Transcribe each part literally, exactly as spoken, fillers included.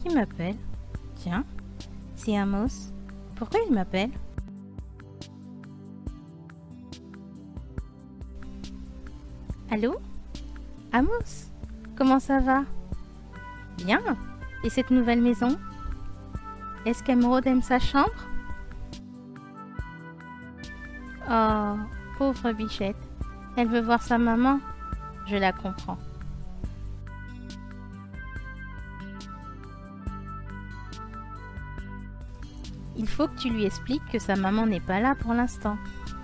Qui m'appelle? Tiens, c'est Amos. Pourquoi il m'appelle? Allô? Amos? Comment ça va? Bien. Et cette nouvelle maison? Est-ce qu'Emeraude aime sa chambre? Oh, pauvre bichette. Elle veut voir sa maman. Je la comprends. Il faut que tu lui expliques que sa maman n'est pas là pour l'instant.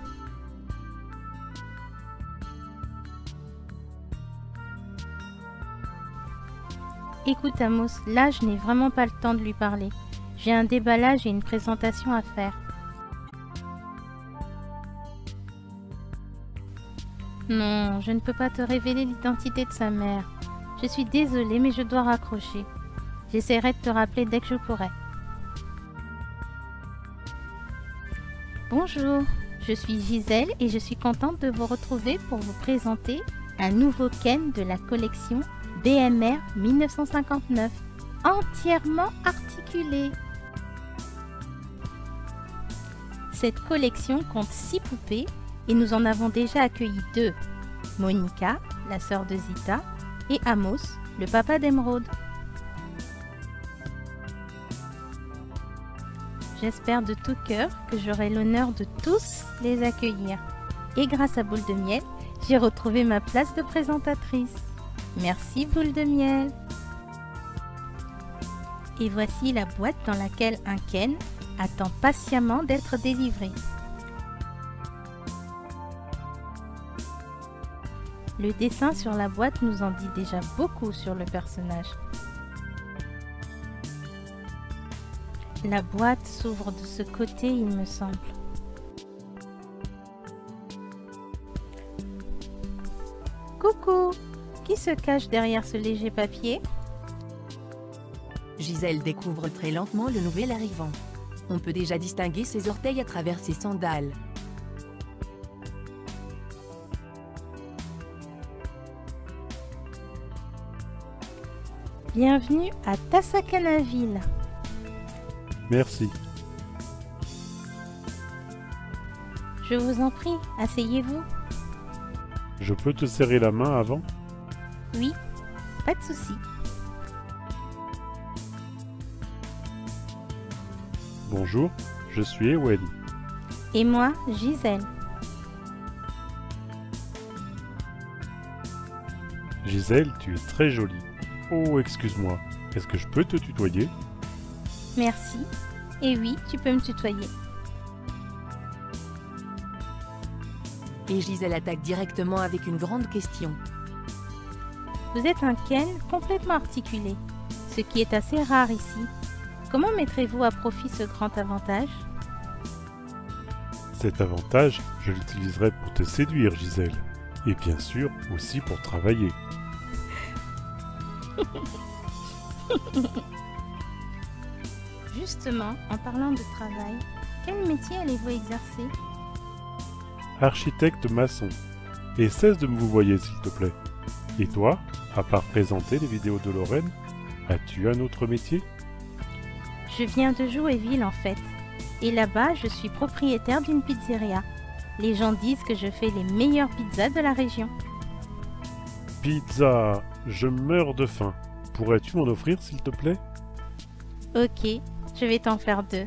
Écoute Amos, là je n'ai vraiment pas le temps de lui parler. J'ai un déballage et une présentation à faire. Non, je ne peux pas te révéler l'identité de sa mère. Je suis désolée, mais je dois raccrocher. J'essaierai de te rappeler dès que je pourrai. Bonjour, je suis Gisèle et je suis contente de vous retrouver pour vous présenter un nouveau Ken de la collection B M R mille neuf cent cinquante-neuf, entièrement articulé. Cette collection compte six poupées et nous en avons déjà accueilli deux, Monica, la sœur de Zita, et Amos, le papa d'Emeraude. J'espère de tout cœur que j'aurai l'honneur de tous les accueillir. Et grâce à Boule de Miel, j'ai retrouvé ma place de présentatrice. Merci Boule de Miel. Et voici la boîte dans laquelle un Ken attend patiemment d'être délivré. Le dessin sur la boîte nous en dit déjà beaucoup sur le personnage. La boîte s'ouvre de ce côté, il me semble. Coucou! Qui se cache derrière ce léger papier? Gisèle découvre très lentement le nouvel arrivant. On peut déjà distinguer ses orteils à travers ses sandales. Bienvenue à Tassakanaville. Merci. Je vous en prie, asseyez-vous. Je peux te serrer la main avant? Oui, pas de souci. Bonjour, je suis Ewen. Et moi, Gisèle. Gisèle, tu es très jolie. Oh, excuse-moi, est-ce que je peux te tutoyer? Merci. Et oui, tu peux me tutoyer. Et Gisèle attaque directement avec une grande question. Vous êtes un Ken complètement articulé, ce qui est assez rare ici. Comment mettrez-vous à profit ce grand avantage? Cet avantage, je l'utiliserai pour te séduire, Gisèle. Et bien sûr, aussi pour travailler. Justement, en parlant de travail, quel métier allez-vous exercer? Architecte maçon. Et cesse de me vous voyer, s'il te plaît. Et toi, à part présenter les vidéos de Lorraine, as-tu un autre métier? Je viens de Jouéville en fait. Et là-bas, je suis propriétaire d'une pizzeria. Les gens disent que je fais les meilleures pizzas de la région. Pizza, je meurs de faim. Pourrais-tu m'en offrir, s'il te plaît? Ok, je vais t'en faire deux.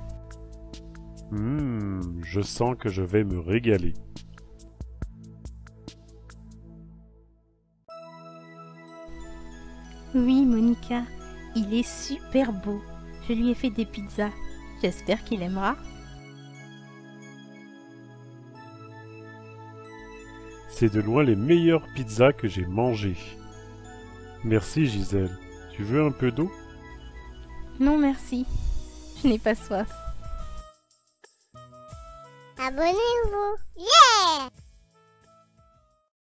Hum, je sens que je vais me régaler. Oui, Monica, il est super beau. Je lui ai fait des pizzas. J'espère qu'il aimera. C'est de loin les meilleures pizzas que j'ai mangées. Merci Gisèle. Tu veux un peu d'eau? Non, merci. Je n'ai pas soif. Abonnez-vous. Yeah!